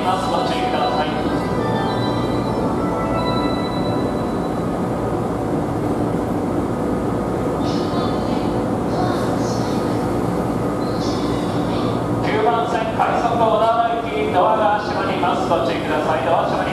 ます。ご注意ください。9番線快速小田原行きドアが閉まります。ご注意ください。ドア閉まります。